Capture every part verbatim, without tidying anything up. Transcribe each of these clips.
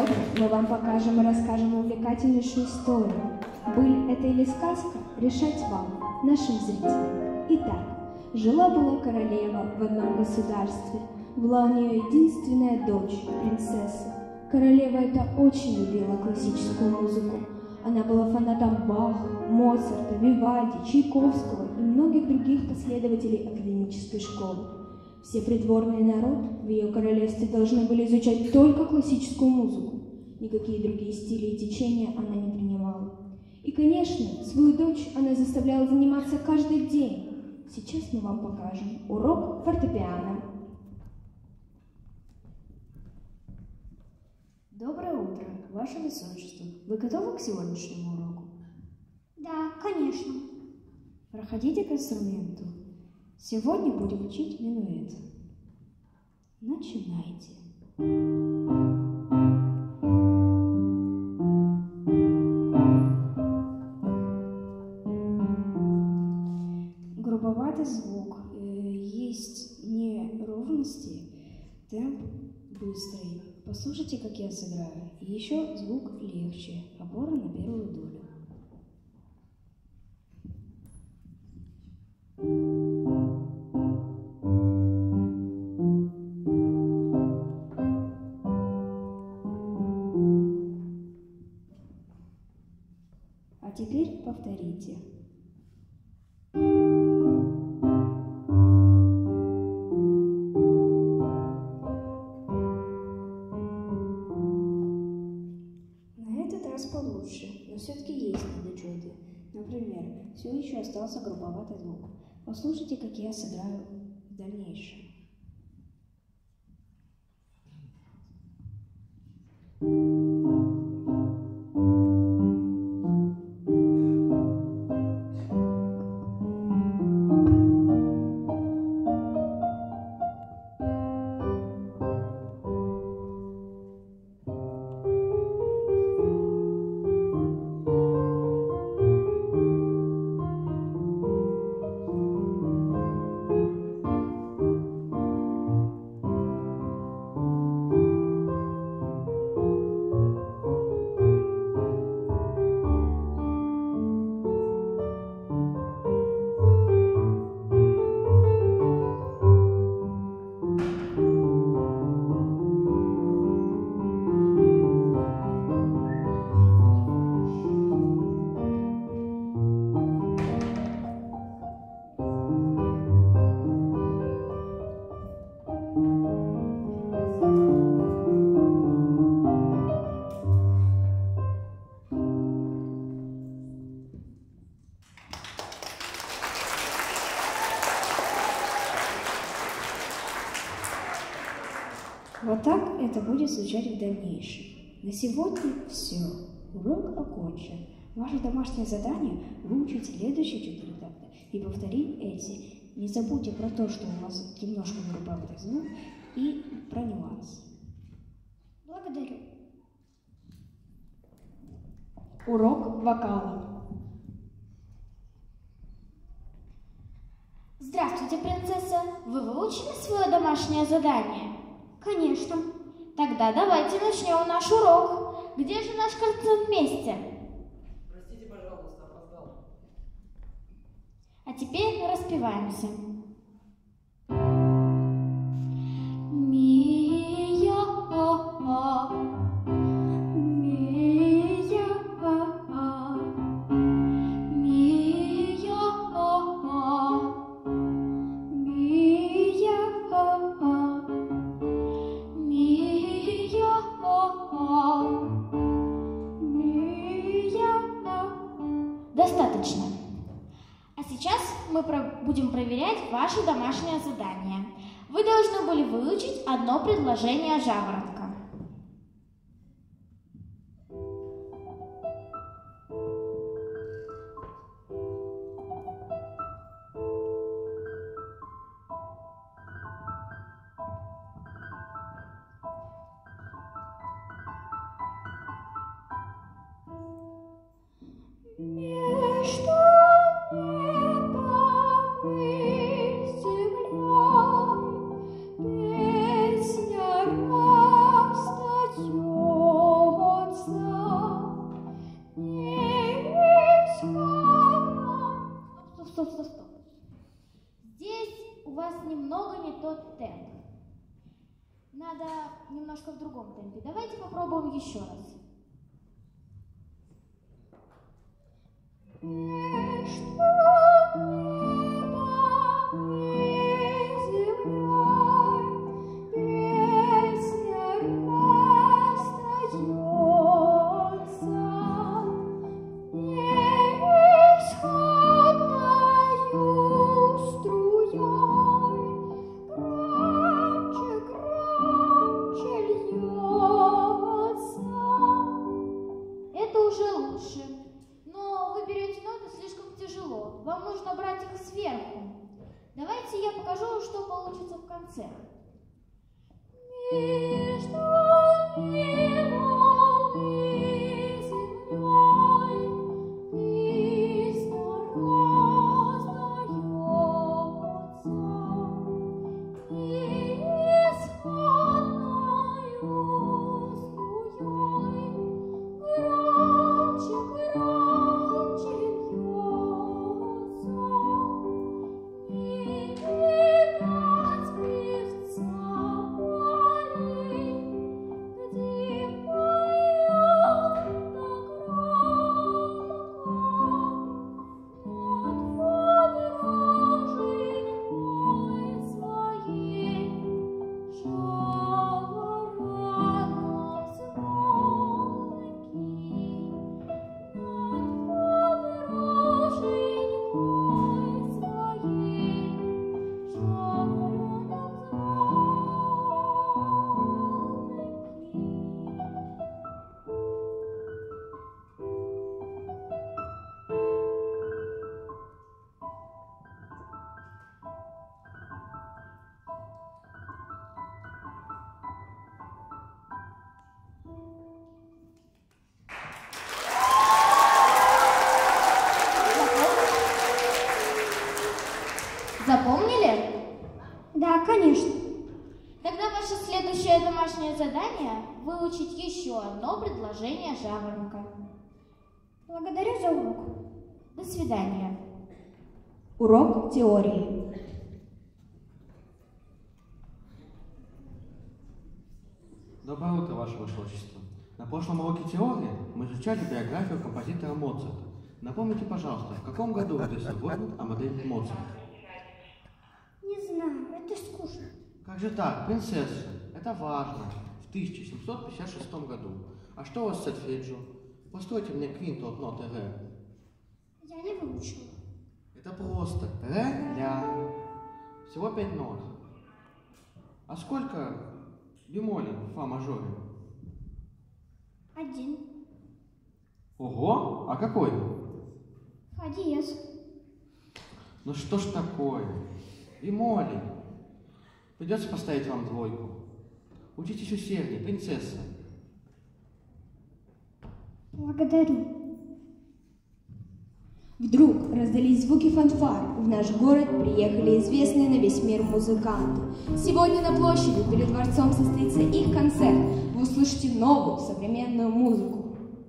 скоро мы вам покажем и расскажем увлекательнейшую историю. Быль это или сказка, решать вам, нашим зрителям. Итак, жила-была королева в одном государстве. Была у нее единственная дочь, принцесса. Королева эта очень любила классическую музыку. Она была фанатом Баха, Моцарта, Вивальди, Чайковского и многих других последователей академической школы. Все придворный народ в ее королевстве должны были изучать только классическую музыку. Никакие другие стили и течения она не принимала. И, конечно, свою дочь она заставляла заниматься каждый день. Сейчас мы вам покажем урок фортепиано. Доброе утро, Ваше Высочество. Вы готовы к сегодняшнему уроку? Да, конечно. Проходите к инструменту. Сегодня будем учить минуэт. Начинайте. Грубоватый звук, есть неровности, темп быстрый. Послушайте, как я сыграю. И еще звук легче, опора на первую долю. А теперь повторите. Получше, но все-таки есть недочеты. Например, все еще остался грубоватый звук. Послушайте, как я сыграю в дальнейшем. Вот так это будет звучать в дальнейшем. На сегодня все. Урок окончен. Ваше домашнее задание – выучить следующие четыре такта и повторить эти. Не забудьте про то, что у вас немножко грубоватый звук, и про нюансы. Благодарю. Урок вокала. Здравствуйте, принцесса. Вы выучили свое домашнее задание? Конечно. Тогда давайте начнем наш урок. Где же наш концерт вместе? Простите, пожалуйста, опоздал. А теперь распеваемся. Достаточно. А сейчас мы будем проверять ваше домашнее задание. Вы должны были выучить одно предложение жаворонка. Песня тот темп. Надо немножко в другом темпе. Давайте попробуем еще раз. Вам нужно брать их сверху. Давайте я покажу, что получится в конце. Между небом и землей песня раздается, и исходною струей громче, громче льется. Запомнили? Да, конечно. Тогда ваше следующее домашнее задание – выучить еще одно предложение жаворонка. Благодарю за урок. До свидания. Урок теории. Доброе утро, Ваше Высочество. На прошлом уроке теории мы изучали биографию композитора Моцарта. Напомните, пожалуйста, в каком году родился Вольфганг Амадей Моцарт? Не знаю, это скучно. Как же так, принцесса? Это важно. В тысяча семьсот пятьдесят шестом году. А что у вас с сольфеджио? Постройте мне квинту от ноты ре. Я не выучила. Это просто ре, ля. Всего пять нот. А сколько бемолей в фа мажоре? Один. Ого, а какой? Фа диез. Ну что ж такое? Бемолей. Придется поставить вам двойку. Учитесь усерднее, принцесса. Благодарю. Вдруг раздались звуки фанфар. В наш город приехали известные на весь мир музыканты. Сегодня на площади перед дворцом состоится их концерт. Вы услышите новую современную музыку.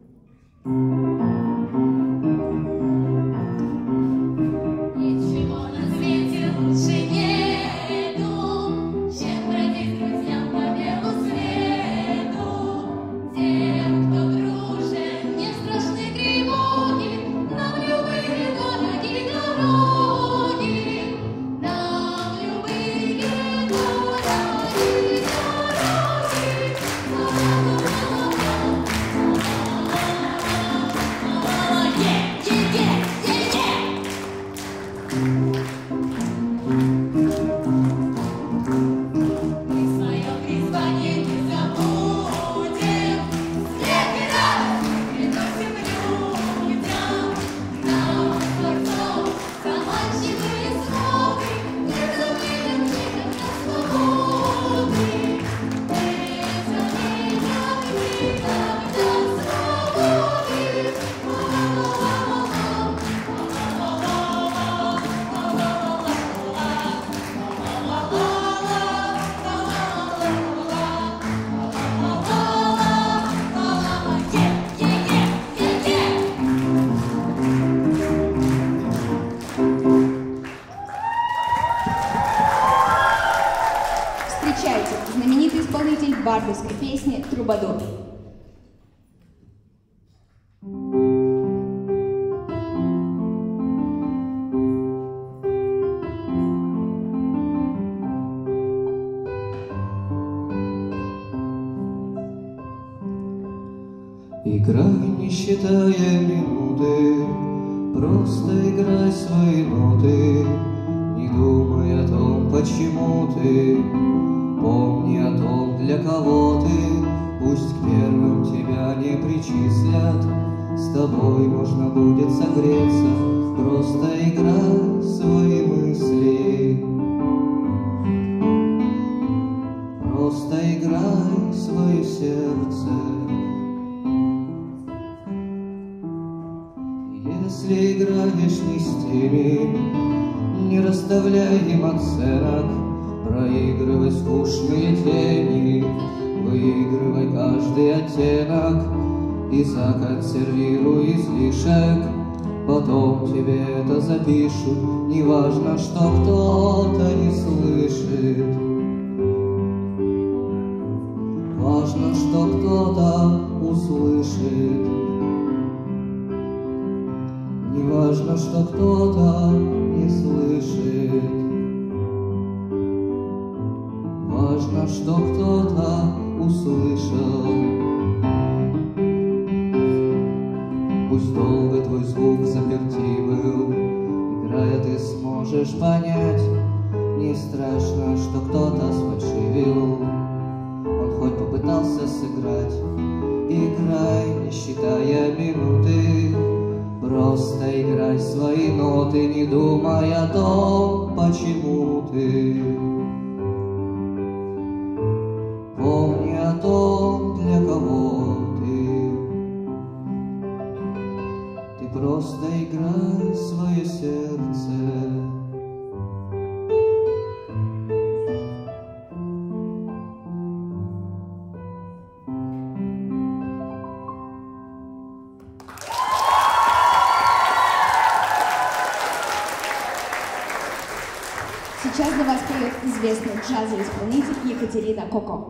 Ничего на свете лучше нету, чем бродить друзьям по белу свету. Тем, кто дружен, не страшны тревоги, нам любые дороги, дороги, нам любые дороги, дороги. авторской песни «Трубадур». Играй, не считая минуты, просто играй свои ноты, не думай о том, почему ты, помни о том, для кого ты, пусть к первым тебя не причислят, с тобой можно будет согреться, просто играй свои мысли, просто играй свое сердце. Если играешь не с теми, не расставляй им оценок, проигрывай скучные тени, выигрывай каждый оттенок и законсервируй излишек. Потом тебе это запишут, неважно, что кто-то не слышит. Важно, что кто-то услышит. Неважно, что кто-то не слышит. Важно, что кто-то услышал. Пусть долго твой звук заперти был, играя ты сможешь понять, не страшно, что кто-то сфальшивил. Он хоть попытался сыграть. Играй, не считая минуты, просто играй свои ноты, не думай о том, почему ты. Помни о том, для кого ты. Ты просто играй свое сердце. Сейчас для вас поет известный джазовый исполнитель Екатерина Коко.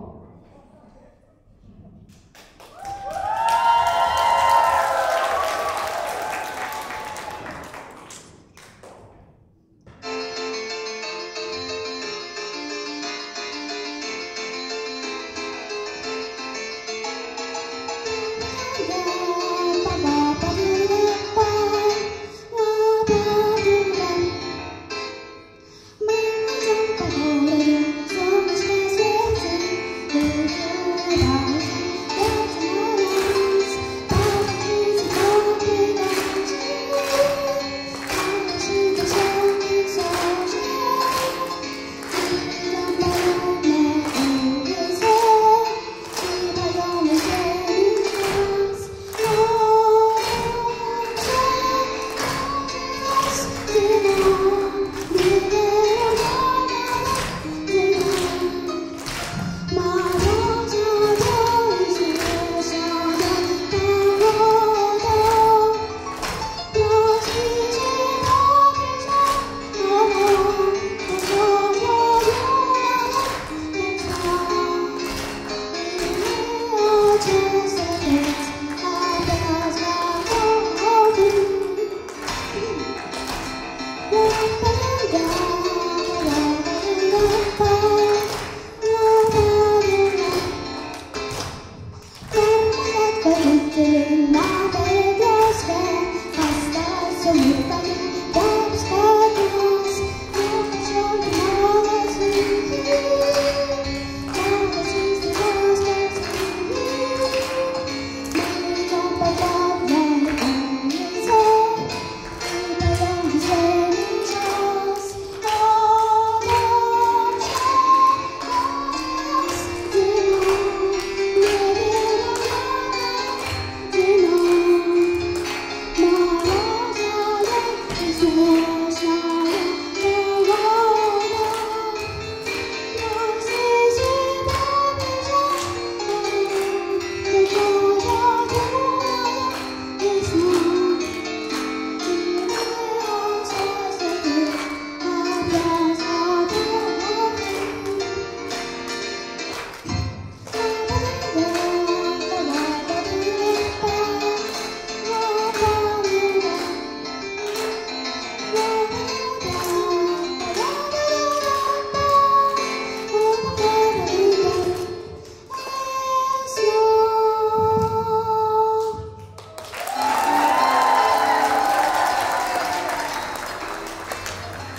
Thank you.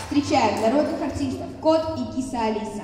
Встречаем народных артистов Кот и Киса Алиса.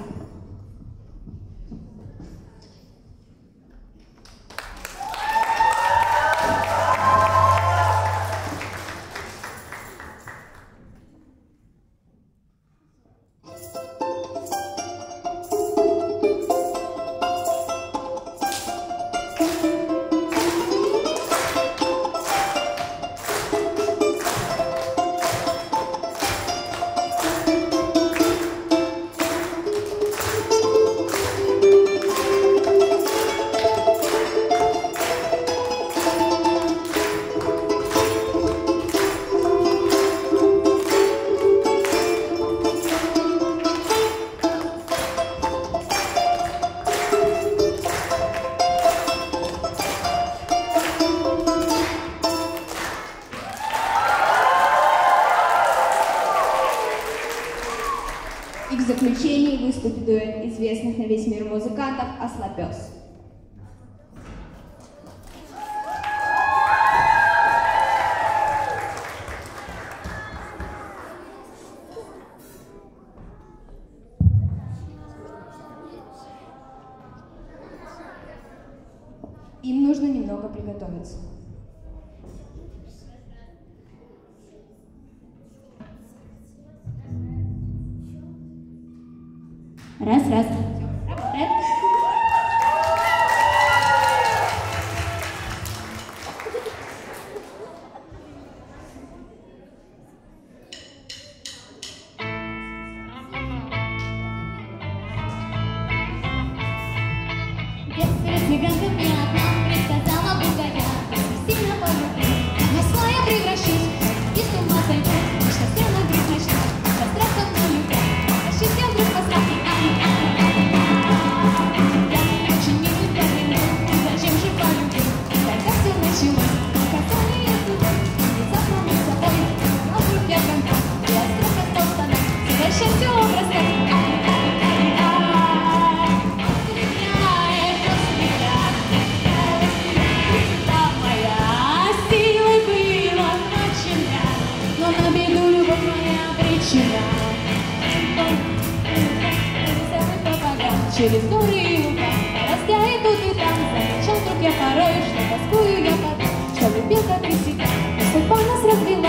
И в заключении выступит дуэт известных на весь мир музыкантов «Ослопёс». Им нужно немного приготовиться. Раз, раз. Работает. Детская цыганка мне одна предсказала бугая, сильно полюблю, но своя превращусь, и с ума сойду, что все на грязь начну, со страхом на любовь, ощутил вдруг посадки. Через горы и луга, растя и тут и там, замечал вдруг я порой, что тоскую я по том, что любил, как и себя, но судьба нас развела.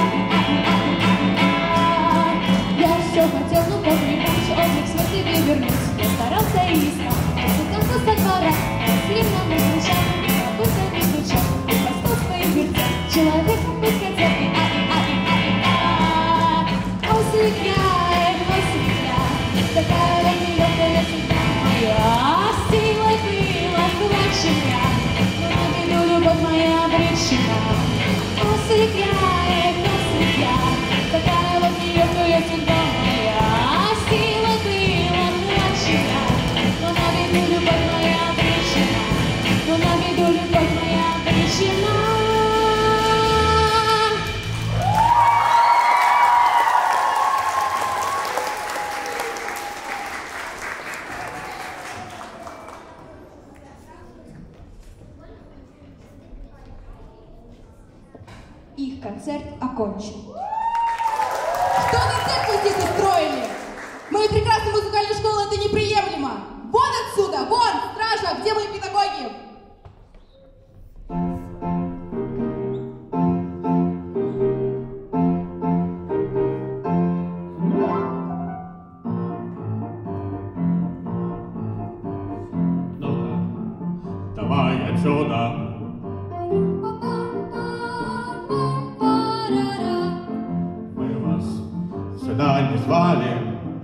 Я все хотел, но как-нибудь облик свой тебе вернуть. Я старался и не стал, музыканту со двора, сильно мы звучал, обычно не стучал, и постал своих дверцах, человеком быть хотел, и а-и-а-и-а-и-а. Осыграй, осыграй, такая вот нелегкая судьба. Я силой была схвачена, но на беду любовь моя обречена. Осыграй, осыграй, такая вот нелегкая судьба моя. Силой была схвачена, но на беду любовь моя обречена, но на беду любовь моя обречена. Их концерт окончен. Что вы церковь здесь устроили? Моей прекрасной музыкальной школы это неприемлемо. Вон отсюда, вон, стража, где мои педагоги? Ну-ка, давай отсюда. Сюда не звали.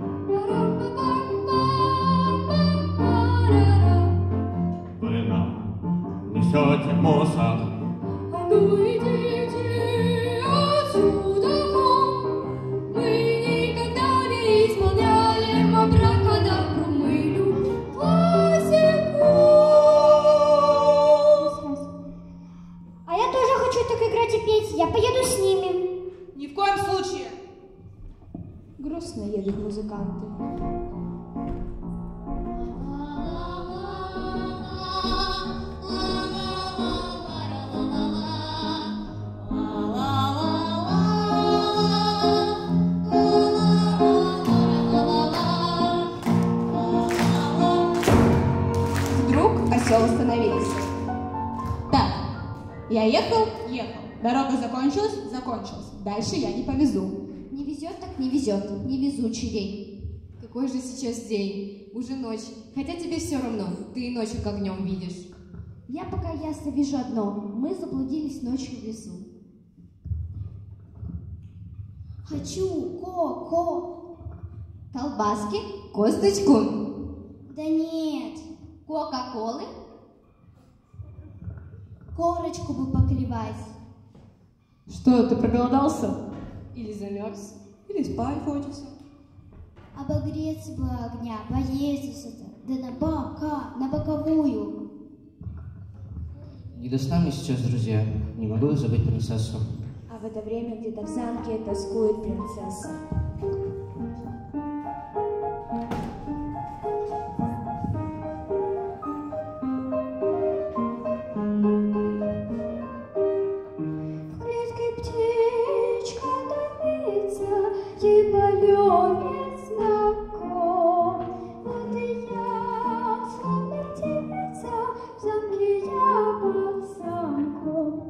Вы нам несете мусор. Ну идите отсюда вон. Мы никогда не исполняли абракадабру, мы любим классику. А я тоже хочу так играть и петь. Я поеду с ними. Ни в коем случае. Грустно едут музыканты. La Я ехал, ехал. Дорога закончилась, закончилась. Дальше я не повезу. Не везет, так не везет. Невезучий день. Какой же сейчас день? Уже ночь. Хотя тебе все равно. Ты и ночью как днем видишь. Я пока ясно вижу одно. Мы заблудились ночью в лесу. Хочу ко-ко. Колбаски? Косточку? Да нет. Кока-колы? Корочку бы поклевать. Что, ты проголодался? Или замерз? Или спать хочется? Обогреться бы огня, поездить-то. Да на бока, на боковую. Не до сна мне сейчас, друзья. Не могу забыть принцессу. А в это время где-то в замке тоскует принцесса. В клетке птичка томится, ей полет не знаком. Вот и я, словно птица, в замке я под замком.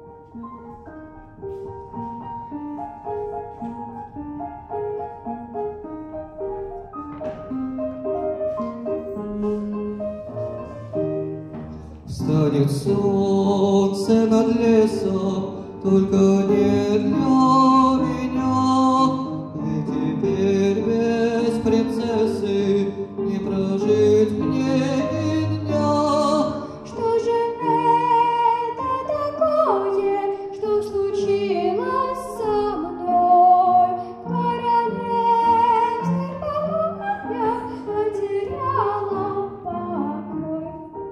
Встанет солнце над лесом, только не для меня. И теперь без принцессы не прожить мне ни дня. Что же это такое, что случилось со мной? В королевстве покоя потеряла покой.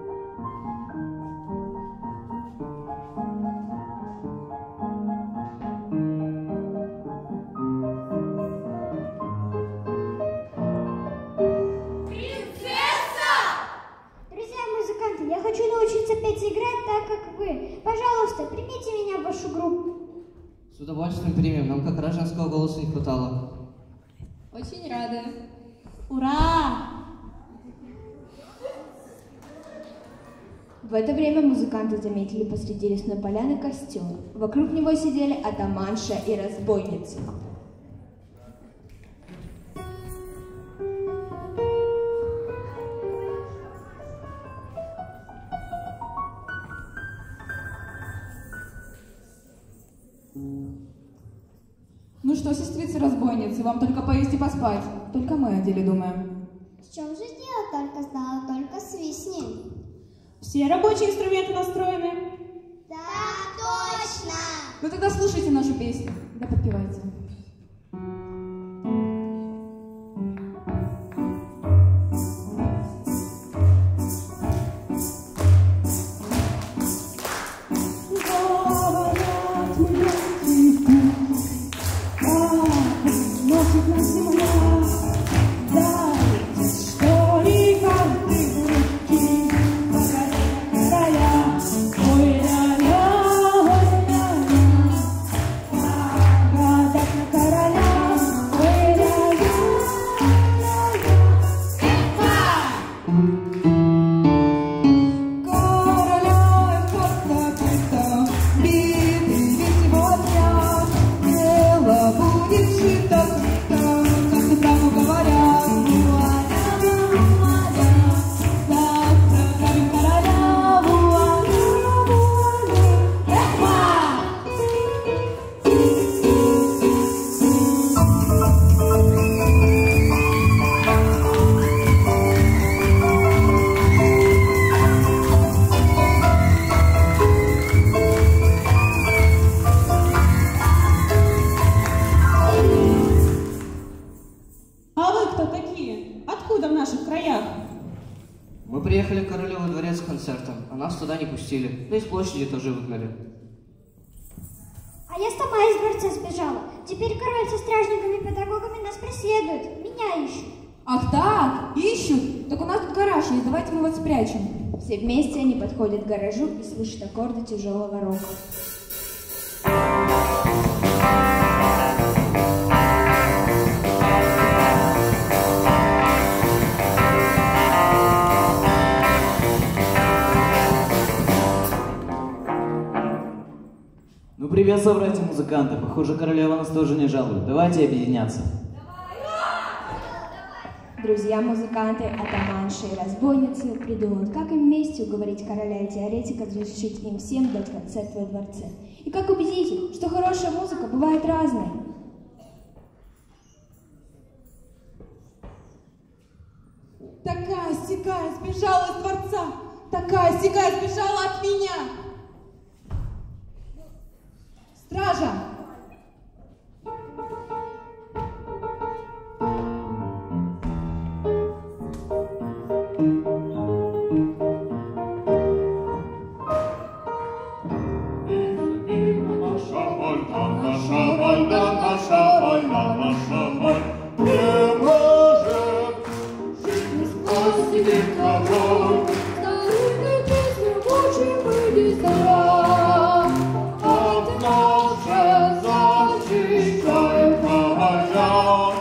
Друзья-музыканты, я хочу научиться петь и играть так, как вы. Пожалуйста, примите меня в вашу группу. С удовольствием примем. Нам как раз женского голоса не хватало. Очень рада. Ура! В это время музыканты заметили посреди лесной поляны костер. Вокруг него сидели атаманша и разбойницы. Ну что, сестрицы-разбойницы, вам только поесть и поспать. Только мы о деле думаем. В чем же дело, только знала, только свистни. Все рабочие инструменты настроены? Да, точно! Ну тогда слушайте нашу песню. Да подпевайте. Говорят, мы легкий путь, как носит на земля. Дайте, что и карты в руки, покорение короля. Ой, ля-ля, ой, ля-ля, гадать на короля. Ой, ля-ля, короля под копытом битый весь его дня. Дело будет шито, как и правду говорят. Вуаля, вуаля, завтра правим короля. Вуаля, вуаля, эхма! А вы кто такие? Откуда в наших краях? Мы приехали в Королевый дворец с концертом, а нас туда не пустили. Да и с площади тоже выгнали. А я сама из дворца сбежала. Теперь король со стражниками и педагогами нас преследует. Меня ищут. Ах так, ищут? Так у нас тут гараж есть, давайте мы вот спрячем. Все вместе они подходят к гаражу и слышат аккорды тяжелого рока. тебе собратья-музыканты. Похоже, королева нас тоже не жалует. Давайте объединяться. Друзья-музыканты, атаманши и разбойницы придумают, как им вместе уговорить короля и теоретика разрешить им всем дать концерт во дворце. И как убедить их, что хорошая музыка бывает разной. Такая-сякая сбежала из дворца, такая-сякая сбежала от меня. Стража! Наша война, наша война, наша война не может жить не сквозь никого. Старинную песню учим мы листа, От нас же защищаем короля.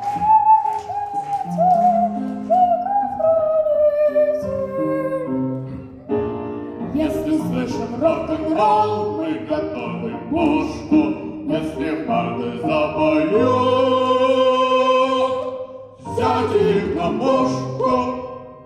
если слышим рок-н-ролл, Мы готовы к пушку, если барды запоют. Сядь их на мушку.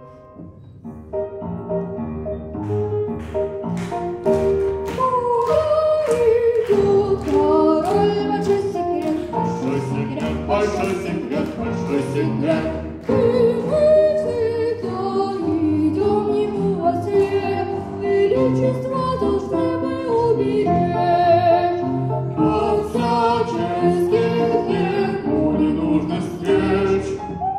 идет король, большой секрет, Большой секрет, большой секрет, большой секрет. и мы всегда идем ему во след, величество должны мы уберечь. От всяческих ему не нужно стеречь.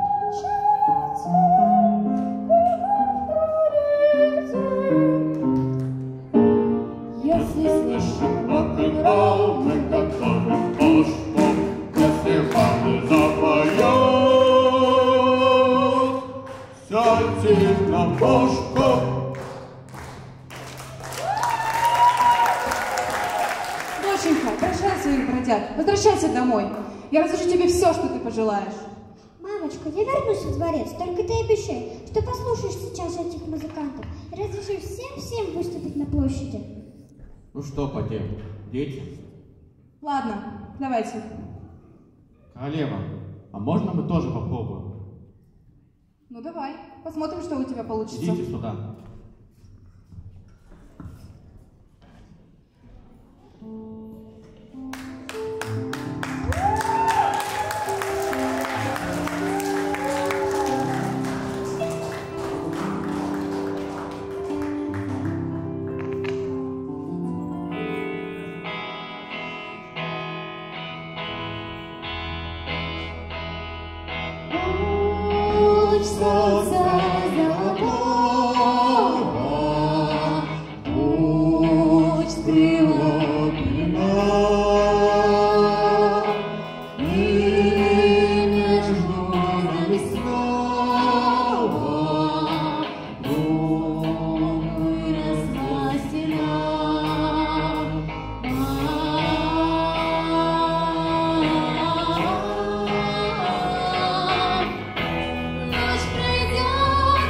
Если Слышим рок-н-ролл, мы готовим пушку, если барды запоют. Сядьте на пушку. Доченька, прощай своих бродяг, возвращайся домой. Я разрешу тебе все, что ты пожелаешь. Мамочка, я вернусь во дворец, только ты обещай, что послушаешь сейчас этих музыкантов и разрешишь всем-всем выступить на площади. Ну что, потеп, дети? Ладно, давайте. Королева, а можно мы тоже попробуем? Ну давай, посмотрим, что у тебя получится. Идите сюда. Пусть солнце золотого, пусть крыло пелена, и между нами снова выросла стена. Ночь пройдет,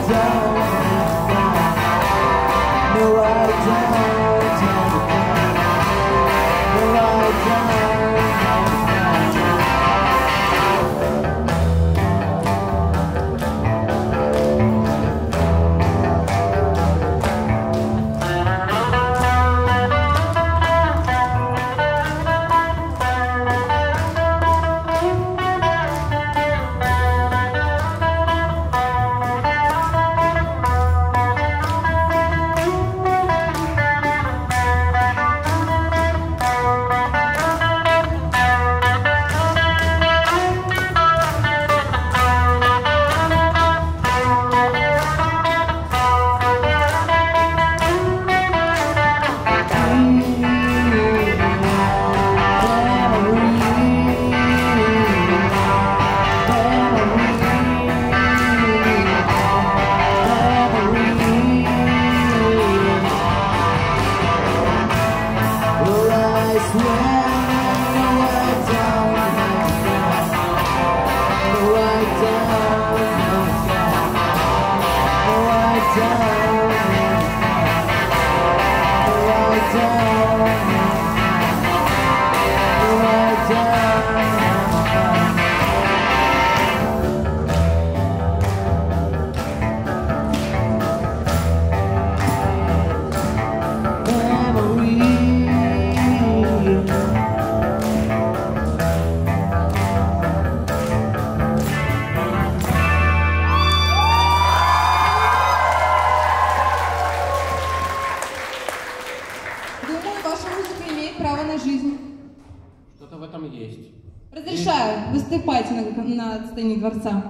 Что-то в этом есть. Разрешаю, выступайте на, на сцене дворца.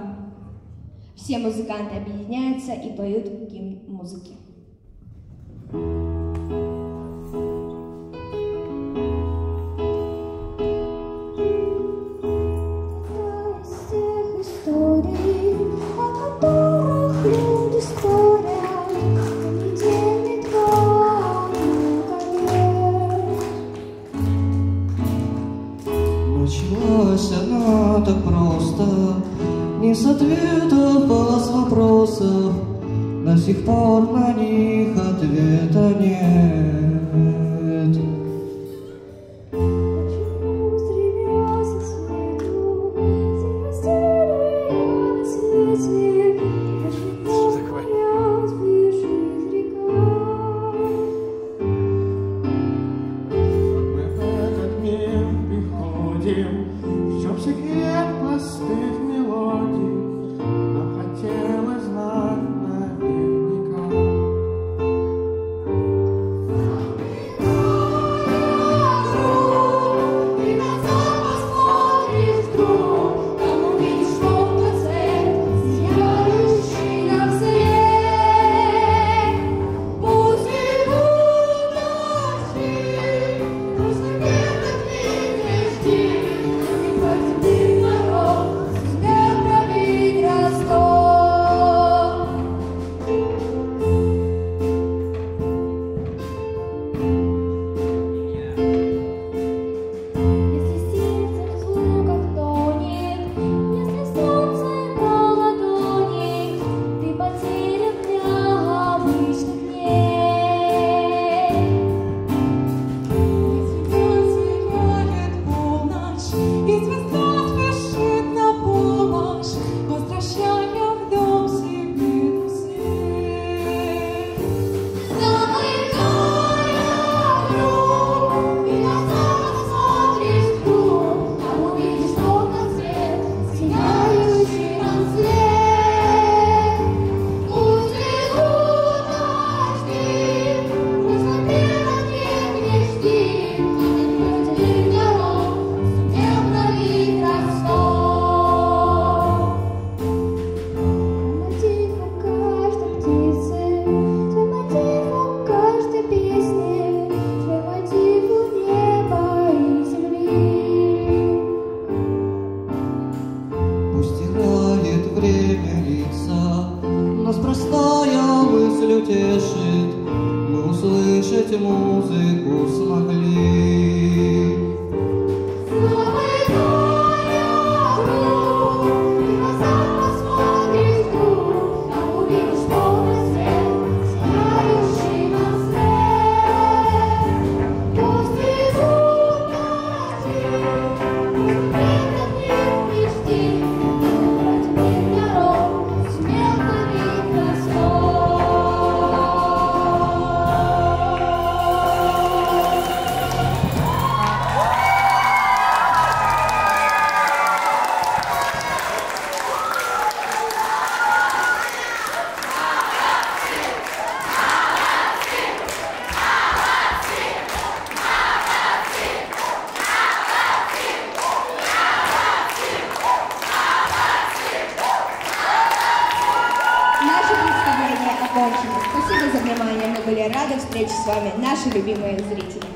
Все музыканты объединяются и поют гимн музыки. Началась она так просто, не с ответов, а с вопросов. До сих пор на них ответа нет. В чем секрет простых мелодий, нам хотелось знать наверняка. Ты назад посмотришь вдруг, там увидишь что-то цвет, сияющий на свет. Пусть идут дожди, пусть где-то ты жди. Утешит, мы услышать музыку смогли. Самый город, ты назад посмотришь вдруг, там увидишь. за внимание. Мы были рады встрече с вами, наши любимые зрители.